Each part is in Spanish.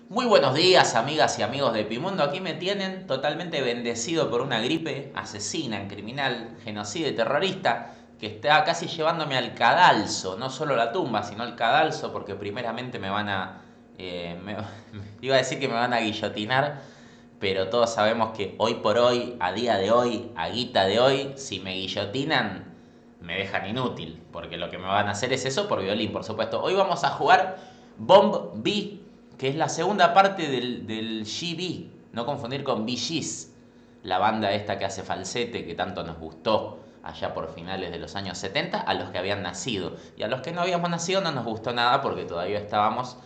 Muy buenos días, amigas y amigos de Epimundo. Aquí me tienen totalmente bendecido por una gripe asesina, criminal, genocida y terrorista que está casi llevándome al cadalso, no solo la tumba, sino al cadalso, porque primeramente me van a... iba a decir que me van a guillotinar, pero todos sabemos que hoy por hoy, a día de hoy, a guita de hoy, si me guillotinan, me dejan inútil, porque lo que me van a hacer es eso por violín, por supuesto. Hoy vamos a jugar Bomb B, que es la segunda parte del GB, no confundir con Bee Gees, la banda esta que hace falsete, que tanto nos gustó allá por finales de los años 70, a los que habían nacido. Y a los que no habíamos nacido no nos gustó nada porque todavía estábamos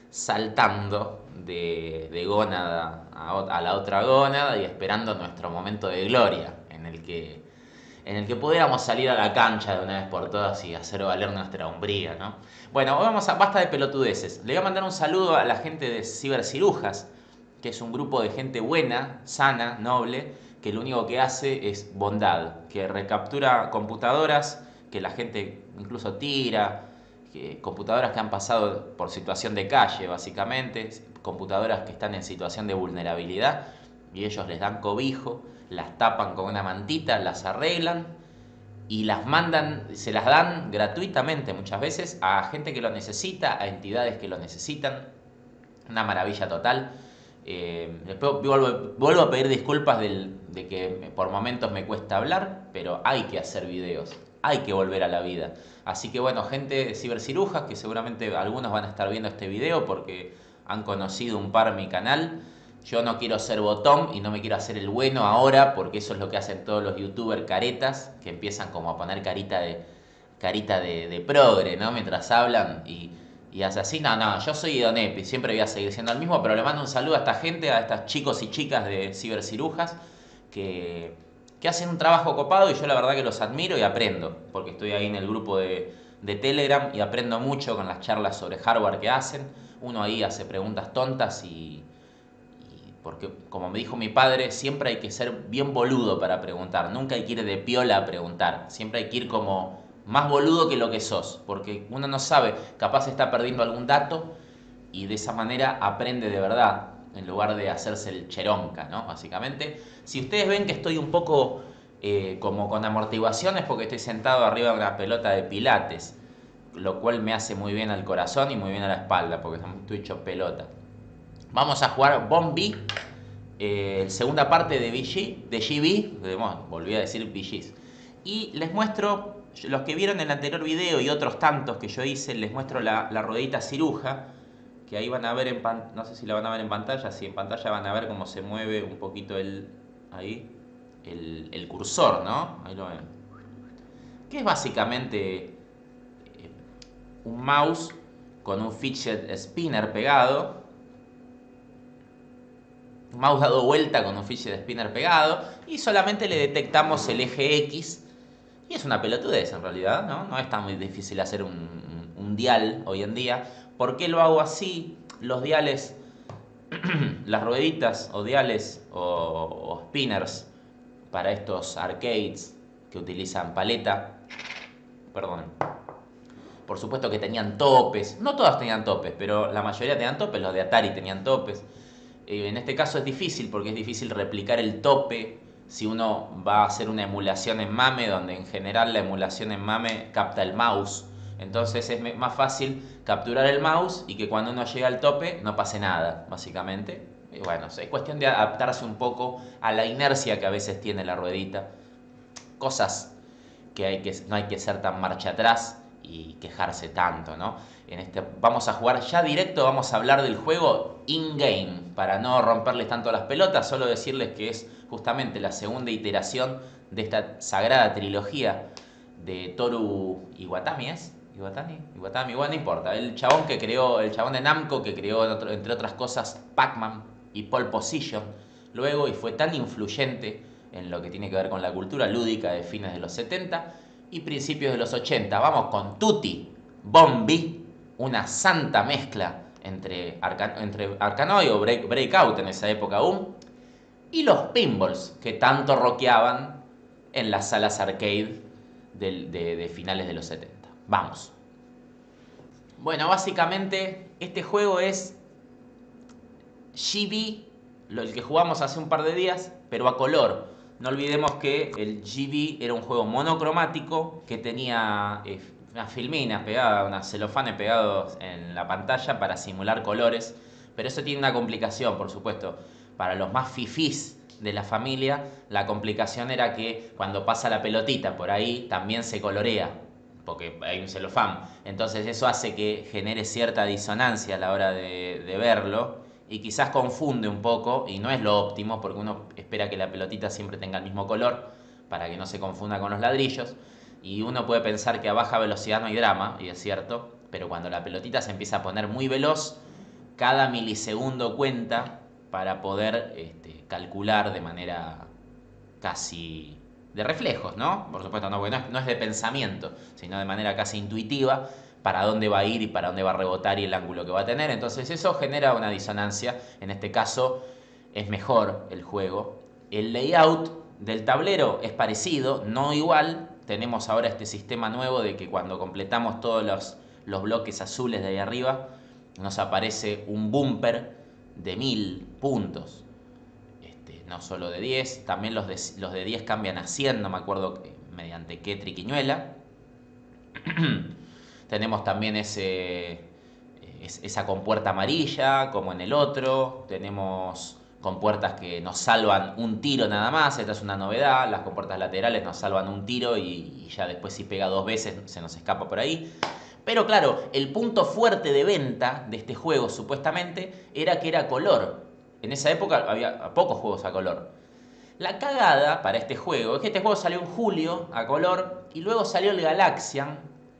saltando de gónada a la otra gónada y esperando nuestro momento de gloria en el que pudiéramos salir a la cancha de una vez por todas y hacer valer nuestra hombría, ¿no? Bueno, hoy basta de pelotudeces. Le voy a mandar un saludo a la gente de Cibercirujas, que es un grupo de gente buena, sana, noble, que lo único que hace es bondad, que recaptura computadoras que la gente incluso tira, computadoras que han pasado por situación de calle, básicamente, computadoras que están en situación de vulnerabilidad, y ellos les dan cobijo, las tapan con una mantita, las arreglan y las mandan, se las dan gratuitamente muchas veces a gente que lo necesita, a entidades que lo necesitan. Una maravilla total. Después vuelvo a pedir disculpas de que por momentos me cuesta hablar, pero hay que hacer videos, hay que volver a la vida. Así que bueno, gente de Cibercirujas, que seguramente algunos van a estar viendo este video porque han conocido un par mi canal. Yo no quiero ser botón y no me quiero hacer el bueno ahora, porque eso es lo que hacen todos los youtubers caretas, que empiezan como a poner carita de progre, ¿no? Mientras hablan y hace así. No, no, yo soy Don Epi, siempre voy a seguir siendo el mismo, pero le mando un saludo a esta gente, a estos chicos y chicas de Cibercirujas, que, que hacen un trabajo copado y yo la verdad que los admiro y aprendo, porque estoy ahí en el grupo de Telegram y aprendo mucho con las charlas sobre hardware que hacen. Uno ahí hace preguntas tontas y porque, como me dijo mi padre, siempre hay que ser bien boludo para preguntar. Nunca hay que ir de piola a preguntar. Siempre hay que ir como más boludo que lo que sos. Porque uno no sabe, capaz está perdiendo algún dato y de esa manera aprende de verdad. En lugar de hacerse el cheronca, ¿no? Básicamente. Si ustedes ven que estoy un poco como con amortiguaciones, porque estoy sentado arriba de una pelota de pilates. Lo cual me hace muy bien al corazón y muy bien a la espalda, porque estoy hecho pelota. Vamos a jugar Bombi, segunda parte de GB, bueno, volví a decir BGs. Y les muestro, los que vieron el anterior video y otros tantos que yo hice, les muestro la ruedita ciruja, que ahí van a ver no sé si la van a ver en pantalla, si en pantalla van a ver cómo se mueve un poquito el cursor, ¿no? Ahí lo ven. Que es básicamente un mouse con un fidget spinner pegado, mouse dado vuelta con un fidget spinner pegado y solamente le detectamos el eje X y es una pelotudez en realidad, ¿no? No es tan muy difícil hacer un dial hoy en día. ¿Por qué lo hago así? Los diales, las rueditas o diales o spinners para estos arcades que utilizan paleta, perdón, por supuesto que tenían topes, no todas tenían topes, pero la mayoría tenían topes, los de Atari tenían topes. En este caso es difícil porque es difícil replicar el tope si uno va a hacer una emulación en MAME, donde en general la emulación en MAME capta el mouse. Entonces es más fácil capturar el mouse y que cuando uno llega al tope no pase nada, básicamente. Y bueno, es cuestión de adaptarse un poco a la inercia que a veces tiene la ruedita. Cosas no hay que ser tan marcha atrás y quejarse tanto, ¿no? Vamos a jugar ya directo, vamos a hablar del juego in-game, para no romperles tanto las pelotas, solo decirles que es justamente la segunda iteración de esta sagrada trilogía de Toru Iwatani, ¿es? Iwatani, bueno, no importa. El chabón el chabón de Namco que creó, entre otras cosas, Pac-Man y Pole Position, luego, y fue tan influyente en lo que tiene que ver con la cultura lúdica de fines de los 70 y principios de los 80. Vamos con Tutti Bombi, una santa mezcla entre Arkanoid o Breakout en esa época aún, y los pinballs que tanto rockeaban en las salas arcade de finales de los 70. Vamos. Bueno, básicamente este juego es GB, el que jugamos hace un par de días, pero a color. No olvidemos que el GB era un juego monocromático que tenía unas filminas pegadas, unas celofanes pegados en la pantalla para simular colores. Pero eso tiene una complicación, por supuesto. Para los más fifís de la familia, la complicación era que cuando pasa la pelotita por ahí también se colorea, porque hay un celofán. Entonces eso hace que genere cierta disonancia a la hora de verlo y quizás confunde un poco y no es lo óptimo porque uno espera que la pelotita siempre tenga el mismo color para que no se confunda con los ladrillos y uno puede pensar que a baja velocidad no hay drama, y es cierto, pero cuando la pelotita se empieza a poner muy veloz, cada milisegundo cuenta para poder calcular de manera casi de reflejos, ¿no? Por supuesto, no, porque no es de pensamiento, sino de manera casi intuitiva para dónde va a ir y para dónde va a rebotar y el ángulo que va a tener. Entonces eso genera una disonancia. En este caso es mejor el juego. El layout del tablero es parecido, no igual. Tenemos ahora este sistema nuevo de que cuando completamos todos los bloques azules de ahí arriba, nos aparece un bumper de 1000 puntos. No solo de 10, también los de 10 cambian a 100, no me acuerdo mediante qué triquiñuela. Tenemos también esa compuerta amarilla, como en el otro. Tenemos compuertas que nos salvan un tiro nada más, esta es una novedad. Las compuertas laterales nos salvan un tiro y ya después si pega 2 veces se nos escapa por ahí. Pero claro, el punto fuerte de venta de este juego supuestamente era que era color. En esa época había pocos juegos a color. La cagada para este juego es que este juego salió en julio a color y luego salió el Galaxian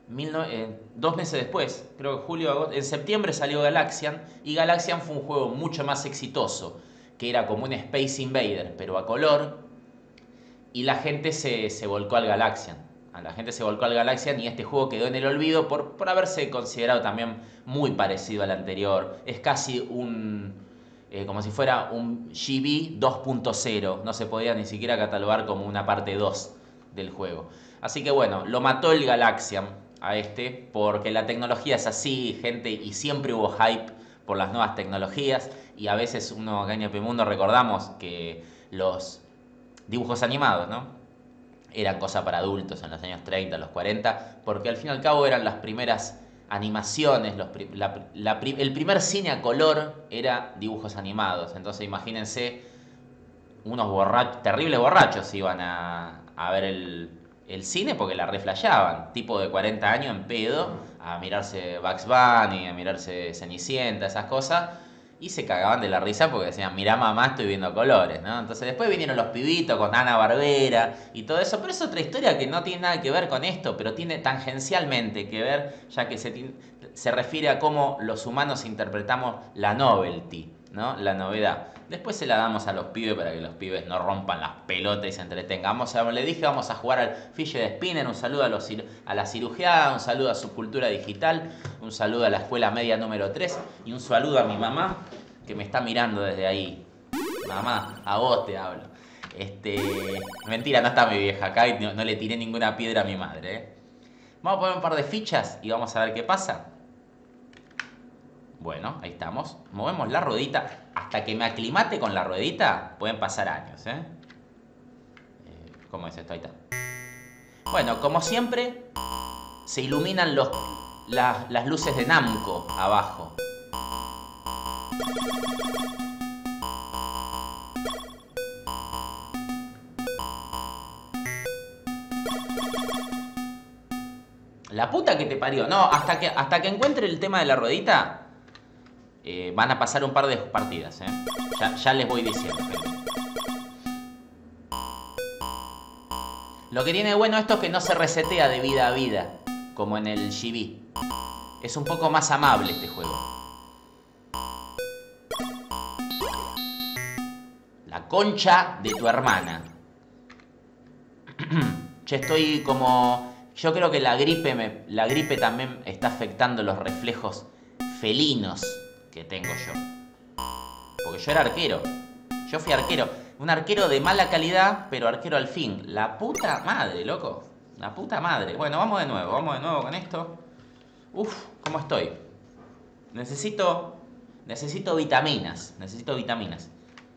2 meses después, creo que julio, agosto, en septiembre salió Galaxian y Galaxian fue un juego mucho más exitoso, que era como un Space Invader, pero a color, y la gente se volcó al Galaxian. La gente se volcó al Galaxian y este juego quedó en el olvido por haberse considerado también muy parecido al anterior. Es casi como si fuera un GB 2.0, no se podía ni siquiera catalogar como una parte 2 del juego. Así que bueno, lo mató el Galaxian a porque la tecnología es así, gente, y siempre hubo hype por las nuevas tecnologías y a veces uno acá en Epimundo recordamos que los dibujos animados, ¿no? Eran cosa para adultos en los años 30, los 40, porque al fin y al cabo eran las primeras animaciones, el primer cine a color era dibujos animados. Entonces imagínense, unos terribles borrachos iban a ver el cine porque la reflayaban, tipo de 40 años en pedo, a mirarse Bugs Bunny, a mirarse Cenicienta, esas cosas, y se cagaban de la risa porque decían, mirá mamá, estoy viendo colores, ¿no? Entonces después vinieron los pibitos con Hanna-Barbera y todo eso, pero es otra historia que no tiene nada que ver con esto, pero tiene tangencialmente que ver, ya que se refiere a cómo los humanos interpretamos la novelty, ¿no? La novedad. Después se la damos a los pibes para que los pibes no rompan las pelotas y se entretengan. Le dije, vamos a jugar al fidget spinner, un saludo a la cirugía, un saludo a su cultura digital, un saludo a la escuela media número 3 y un saludo a mi mamá que me está mirando desde ahí. Mamá, a vos te hablo. Mentira, no está mi vieja acá y no le tiré ninguna piedra a mi madre, ¿eh? Vamos a poner un par de fichas y vamos a ver qué pasa. Bueno, ahí estamos. Movemos la ruedita. Hasta que me aclimate con la ruedita, pueden pasar años, ¿eh? ¿Cómo es esto? Ahí está. Bueno, como siempre, se iluminan las luces de Namco abajo. La puta que te parió. No, hasta que encuentre el tema de la ruedita, van a pasar un par de partidas, ¿eh? Ya les voy diciendo, gente. Lo que tiene de bueno esto es que no se resetea de vida a vida, como en el GB. Es un poco más amable este juego. La concha de tu hermana. Che, estoy como... Yo creo que la gripe también está afectando los reflejos felinos que tengo yo. Porque yo era arquero. Yo fui arquero. Un arquero de mala calidad, pero arquero al fin. La puta madre, loco. La puta madre. Bueno, vamos de nuevo con esto. Uf, ¿cómo estoy? Necesito Necesito vitaminas. Necesito vitaminas.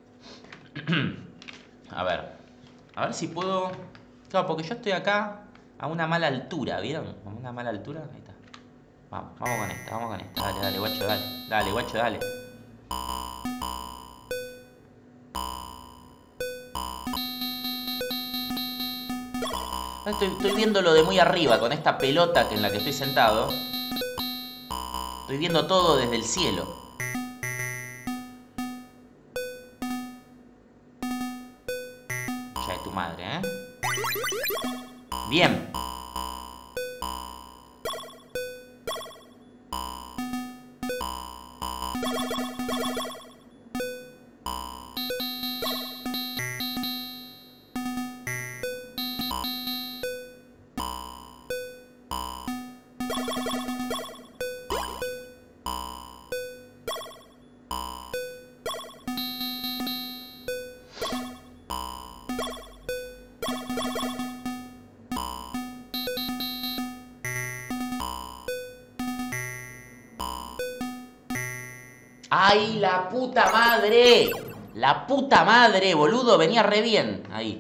A ver si puedo... Claro, porque yo estoy acá a una mala altura, ¿vieron? A una mala altura. Ahí está. Vamos con esta, vamos con esta. Dale, dale, guacho, dale. Dale, guacho, dale. Estoy viéndolo de muy arriba, con esta pelota en la que estoy sentado. Estoy viendo todo desde el cielo. Ya de tu madre, ¿eh? Bien. ¡Ay, la puta madre! ¡La puta madre, boludo! Venía re bien. Ahí.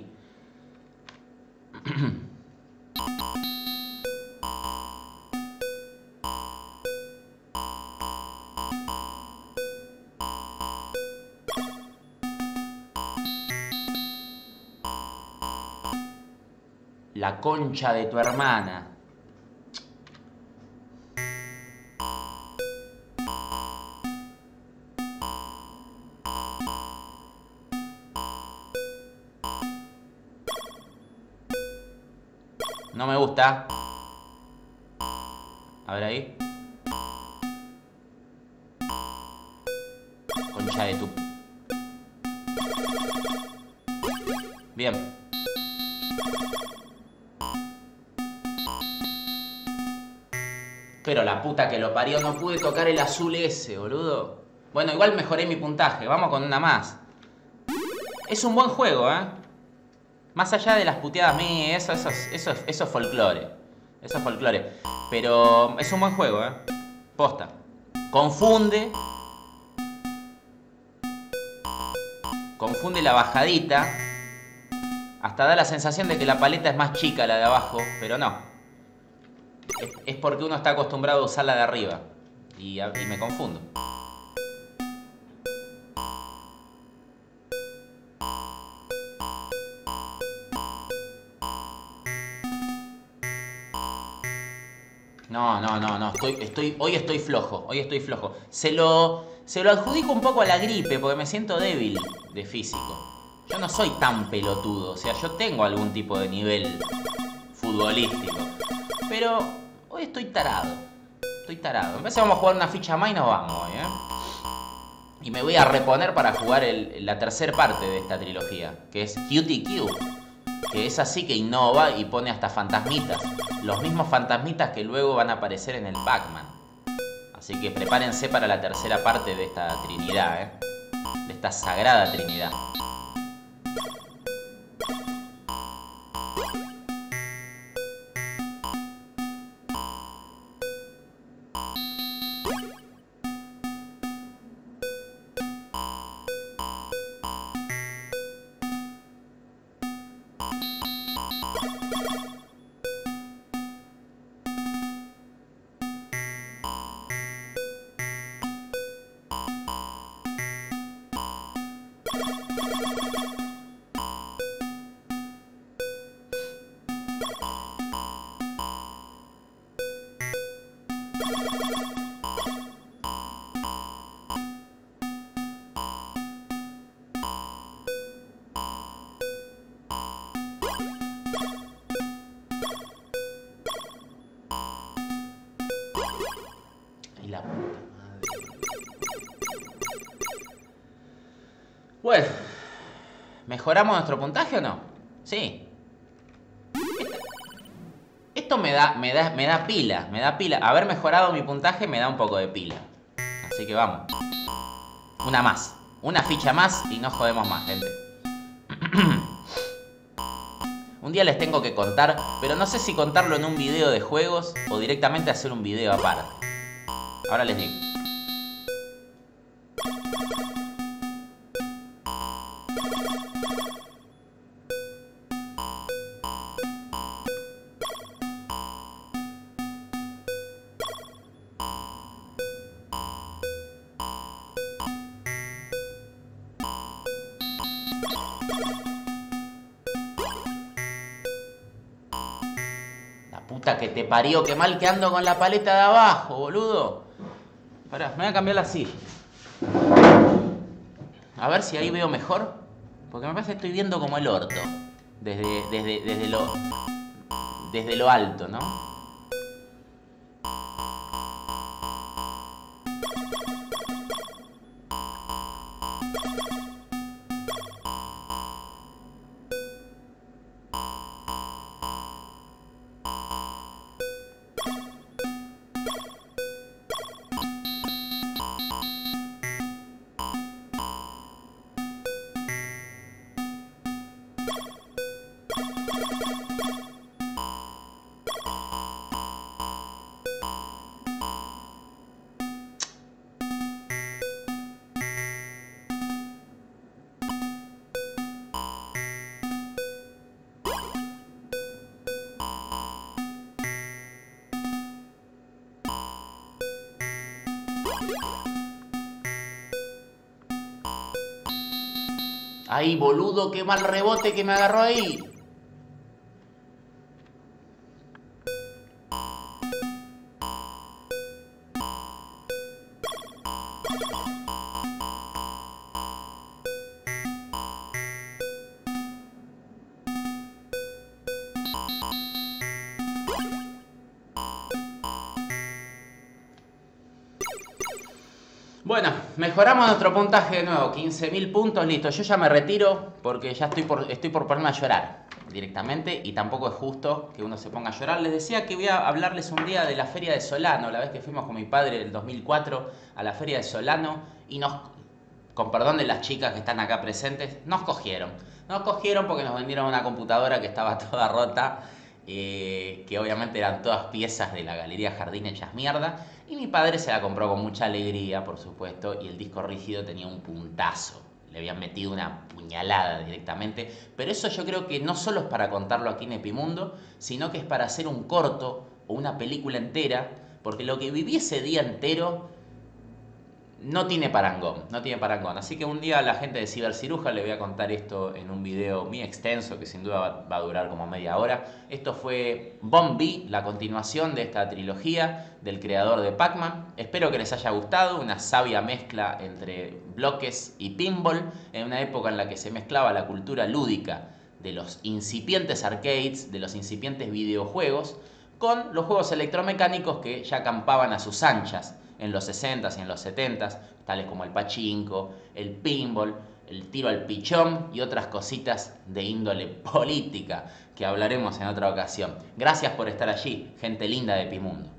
La concha de tu hermana. No me gusta. A ver ahí. Concha de tu... Bien. Pero la puta que lo parió, no pude tocar el azul ese, boludo. Bueno, igual mejoré mi puntaje. Vamos con una más. Es un buen juego, ¿eh? Más allá de las puteadas mías, eso es folclore. Eso es folclore. Pero es un buen juego, ¿eh? Posta. Confunde. Confunde la bajadita. Hasta da la sensación de que la paleta es más chica la de abajo, pero no. Es porque uno está acostumbrado a usar la de arriba. Y me confundo. No. Hoy estoy flojo. Se lo adjudico un poco a la gripe, porque me siento débil de físico. Yo no soy tan pelotudo. O sea, yo tengo algún tipo de nivel futbolístico. Pero hoy estoy tarado. En vez de vamos a jugar una ficha más y nos vamos hoy, ¿eh? Y me voy a reponer para jugar la tercera parte de esta trilogía, que es QTQ. Que es así que innova y pone hasta fantasmitas. Los mismos fantasmitas que luego van a aparecer en el Pac-Man. Así que prepárense para la tercera parte de esta trinidad, ¿eh? De esta sagrada trinidad. Bueno, ¿mejoramos nuestro puntaje o no? Sí. Esto me da pila, Haber mejorado mi puntaje me da un poco de pila. Así que vamos. Una más. Una ficha más y no jodemos más, gente. Un día les tengo que contar, pero no sé si contarlo en un video de juegos o directamente hacer un video aparte. Ahora les digo. La puta que te parió, qué mal que ando con la paleta de abajo, boludo. Pará, me voy a cambiar la silla. A ver si ahí veo mejor. Porque me parece que estoy viendo como el orto. Desde lo alto, ¿no? Ahí, boludo, qué mal rebote que me agarró ahí. Bueno, mejoramos nuestro puntaje de nuevo, 15.000 puntos, listo. Yo ya me retiro porque ya estoy por ponerme a llorar directamente y tampoco es justo que uno se ponga a llorar. Les decía que voy a hablarles un día de la Feria de Solano, la vez que fuimos con mi padre en el 2004 a la Feria de Solano y con perdón de las chicas que están acá presentes, nos cogieron. Nos cogieron porque nos vendieron una computadora que estaba toda rota, que obviamente eran todas piezas de la Galería Jardín hechas mierda. Y mi padre se la compró con mucha alegría, por supuesto, y el disco rígido tenía un puntazo. Le habían metido una puñalada directamente. Pero eso yo creo que no solo es para contarlo aquí en Epimundo, sino que es para hacer un corto o una película entera, porque lo que viví ese día entero no tiene parangón, no tiene parangón. Así que un día a la gente de Ciberciruja le voy a contar esto en un video muy extenso que sin duda va a durar como media hora. Esto fue Bomb B, la continuación de esta trilogía del creador de Pac-Man. Espero que les haya gustado, una sabia mezcla entre bloques y pinball en una época en la que se mezclaba la cultura lúdica de los incipientes arcades, de los incipientes videojuegos, con los juegos electromecánicos que ya campaban a sus anchas en los 60s y en los 70s, tales como el pachinko, el pinball, el tiro al pichón y otras cositas de índole política que hablaremos en otra ocasión. Gracias por estar allí, gente linda de Epimundo.